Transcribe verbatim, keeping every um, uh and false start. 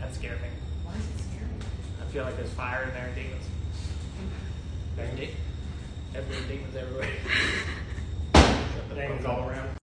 That scared me. Why is it scary? I feel like there's fire in there and demons. There's de- there's demons everywhere. Demons all around.